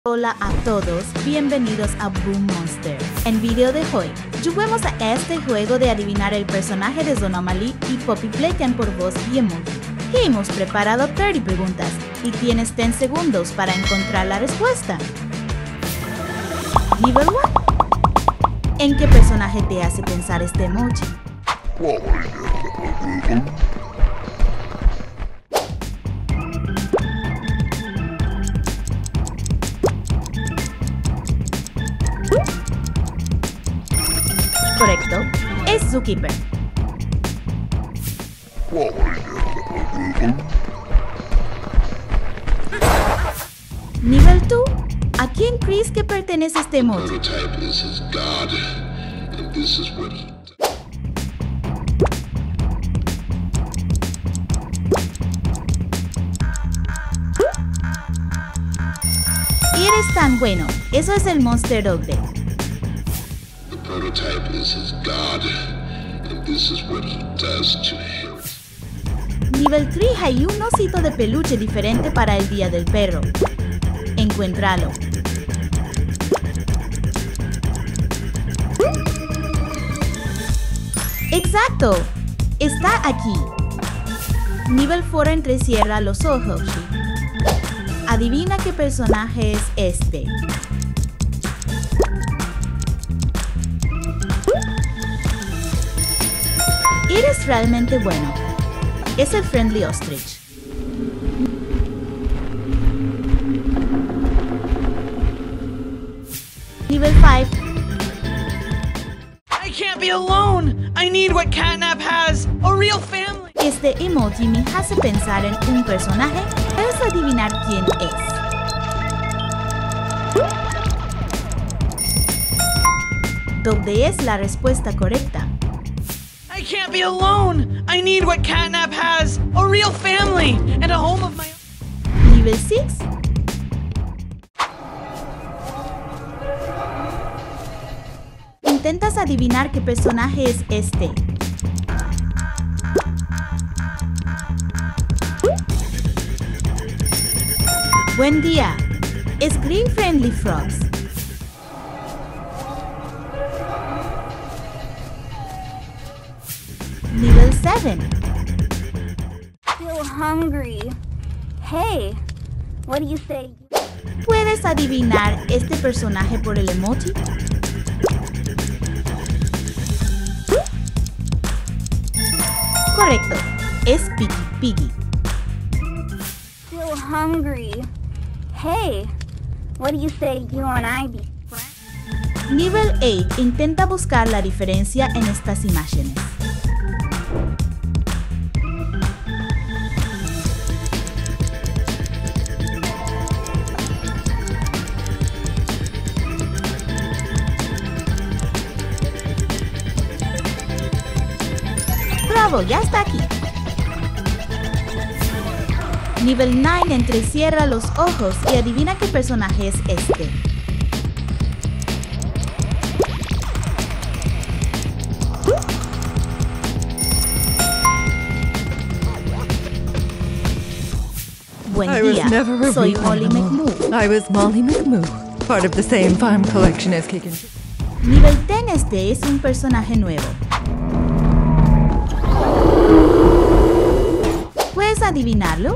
Hola a todos, bienvenidos a Boom Monster. En video de hoy, juguemos a este juego de adivinar el personaje de Zonomaly y Poppy Playtime por voz y emoji. Hemos preparado 30 preguntas y tienes 10 segundos para encontrar la respuesta. Nivel 1. ¿En qué personaje te hace pensar este emoji? Correcto, es Zookeeper. Nivel 2. ¿A quién crees que pertenece este emoji? Y eres tan bueno, eso es el Monster Update. Prototype is his god, and this is what he does to him. Nivel 3 hay un osito de peluche diferente para el Día del Perro. Encuéntralo. ¡Exacto! Está aquí. Nivel 4 entrecierra los ojos. Adivina qué personaje es este. Eres realmente bueno. Es el Friendly Ostrich. Nivel 5. I can't be alone! I need what Catnap has! A real family! Este emoji me hace pensar en un personaje. Debes adivinar quién es. ¿Dónde es la respuesta correcta? I can't be alone! I need what Catnap has! A real family! And a home of my own! Nivel 6. Intentas adivinar qué personaje es este. Buen día. Es Green Friendly Frogs. Nivel 7. Still hungry. Hey, what do you say? ¿Puedes adivinar este personaje por el emoji? Correcto, es Piggy Piggy. Still hungry. Hey, what do you say you and I be friends? Nivel 8 intenta buscar la diferencia en estas imágenes. ¡Bravo! ¡Ya está aquí! Nivel 9 entrecierra los ojos y adivina qué personaje es este. Buen I was día, never a soy real Molly animal. McMoo. I was Molly McMoo, part of the same farm collection as Kickin'. Nivel 10 este es un personaje nuevo. ¿Puedes adivinarlo?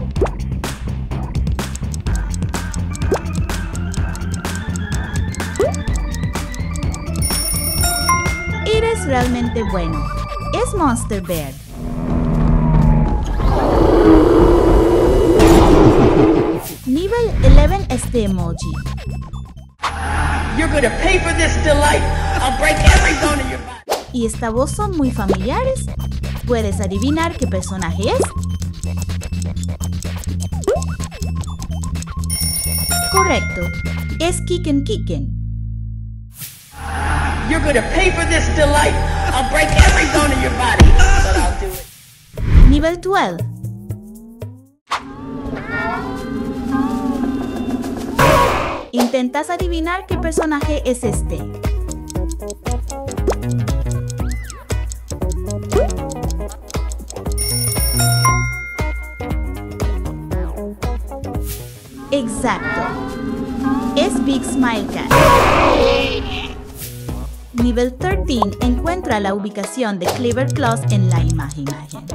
Eres realmente bueno. Es Monster Bear. Nivel 11 este emoji. You're gonna pay for this delight! I'll break every bone in your body! Y esta voz son muy familiares. ¿Puedes adivinar qué personaje es? Correcto, es Kicken Kicken. You're gonna pay for this delight! I'll break every bone in your body! But I'll do it! Nivel 12. Intentas adivinar qué personaje es este. Exacto. Es Big Smile Cat. Nivel 13 encuentra la ubicación de Clever Claws en la imagen.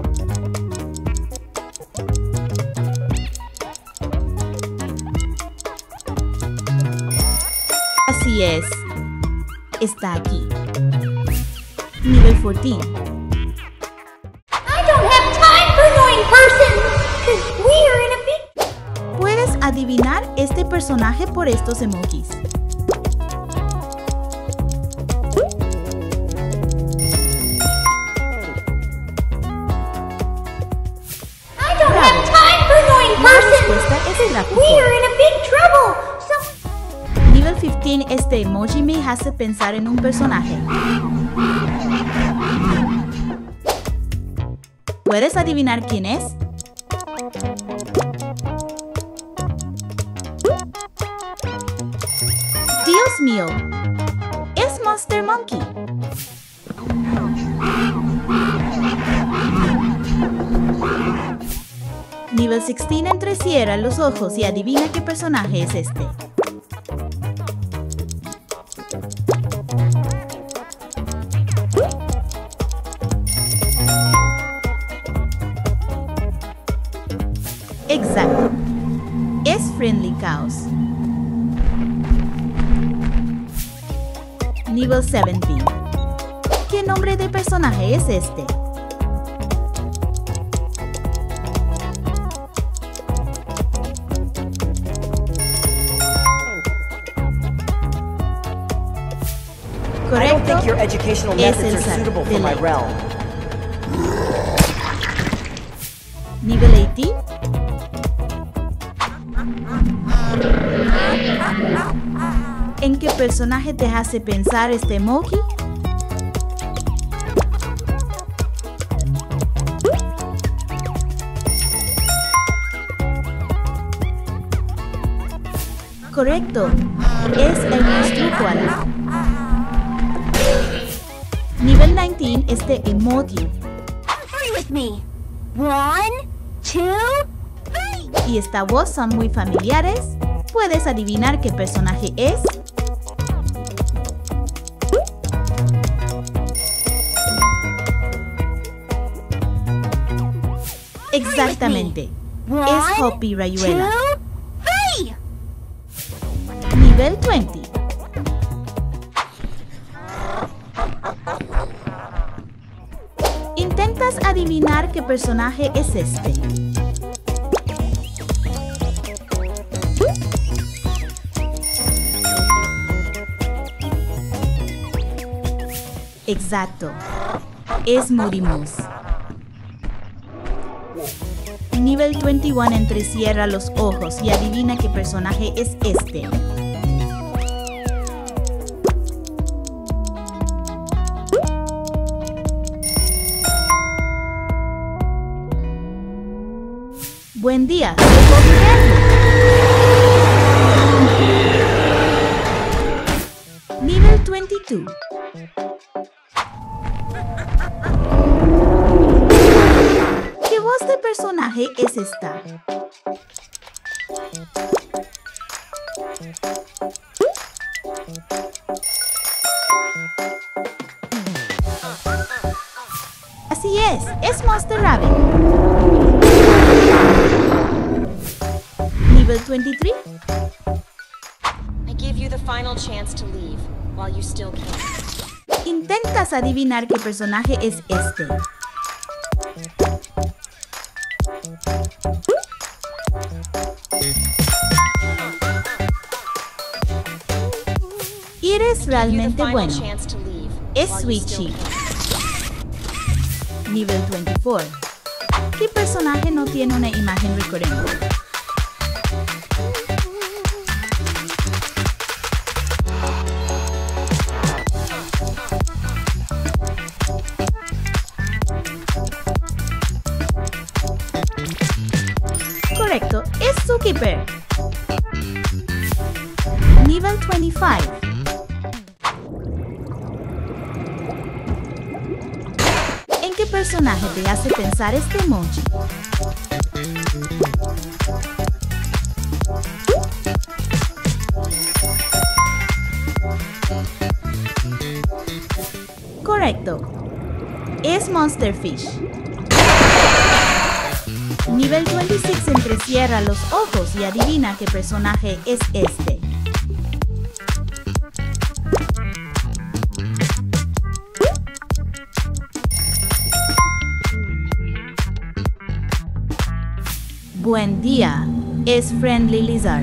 Así es, está aquí. Nivel 14. I don't have time for annoying persons, 'cause we're in a big... Puedes adivinar este personaje por estos emojis. I don't have time for annoying La persons, respuesta es 'cause gráfico. we're in a big trouble. Nivel 15, este emoji me hace pensar en un personaje. ¿Puedes adivinar quién es? Dios mío, es Monster Monkey. Nivel 16, entrecierra los ojos y adivina qué personaje es este. Exacto, es Friendly Chaos. Nivel 17. ¿Qué nombre de personaje es este? I don't think Correcto, your educational es methods el are Zar suitable de for my Ley. realm. Nivel 18. ¿En qué personaje te hace pensar este emoji? Correcto, es el monstruo koala. Nivel 19, este emoji. Hurry with me. 1, 2, 3. Y esta voz son muy familiares. ¿Puedes adivinar qué personaje es? Exactamente, es Hoppy Rayuela. 2, 3. Nivel 20. Intentas adivinar qué personaje es este. Exacto, es Moody Moose. Nivel 21, entrecierra los ojos y adivina qué personaje es este. Buen día, soy Bobby Berry. Nivel 22. ¿Qué voz de personaje es esta? Así es Monster Rabbit. Nivel 23. I give you the final chance to leave while you still can. Intentas adivinar qué personaje es este. Y eres realmente bueno. Es Sweet Cheek. Nivel 24. ¿Qué personaje no tiene una imagen recurrente? Correcto, es Zookeeper. Nivel 25. ¿En qué personaje te hace pensar este emoji? Correcto. Es Monsterfish. Nivel 26 entrecierra los ojos y adivina qué personaje es este. Buen día. Es Friendly Lizard.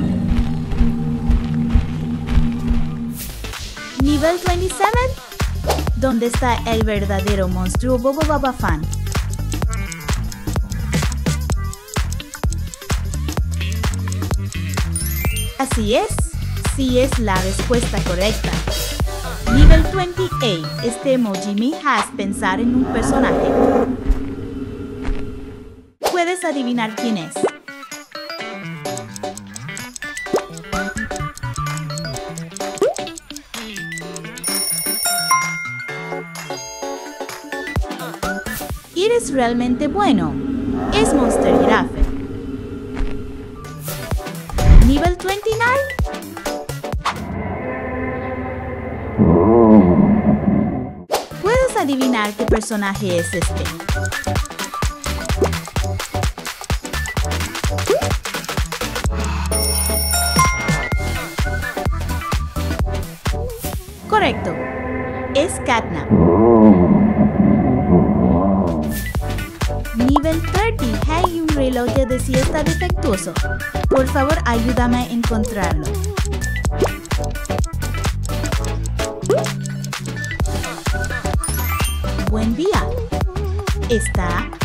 Nivel 27. ¿Dónde está el verdadero monstruo Bobo Baba Fan? Así es, sí es la respuesta correcta. Nivel 28. Este emoji me hace pensar en un personaje. ¿Puedes adivinar quién es? Eres realmente bueno. Es Monster Giraffe. Nivel 29. ¿Puedes adivinar qué personaje es este? Correcto. Es Catnap. Nivel 30. Hay un reloj que decía está defectuoso. Por favor, ayúdame a encontrarlo. Buen día. Está